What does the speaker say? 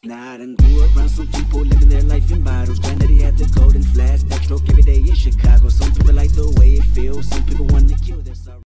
Nah, I done grew up around some people living their life in bottles. Granddaddy